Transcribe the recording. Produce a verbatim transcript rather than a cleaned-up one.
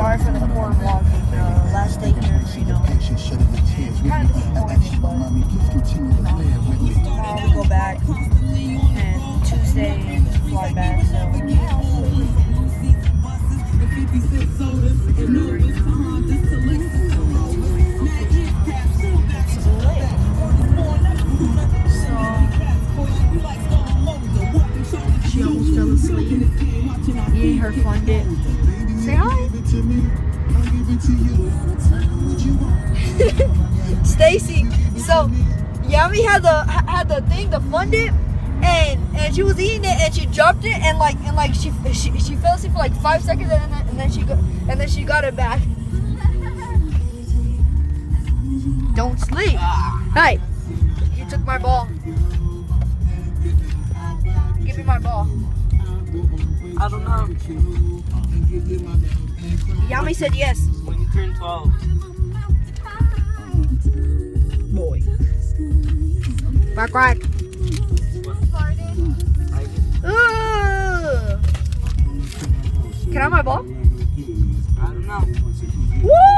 sorry for the poor vlogging. Uh, last day here in Reno. Kind of disappointed, but tomorrow we go back, and Tuesday fly back. So. She almost fell asleep. Eating her fun dip. Say hi. Stacy. So Yami had the had the thing, the fun dip, and and she was eating it, and she dropped it, and like and like she she, she fell asleep for like five seconds, and then and then she got and then she got it back. Don't sleep. Hey, you took my ball. Give me my ball. I don't know. Yami said yes. When you turn twelve. Boy. Quack quack. Ugh. Can I have my ball? I don't know. Woo!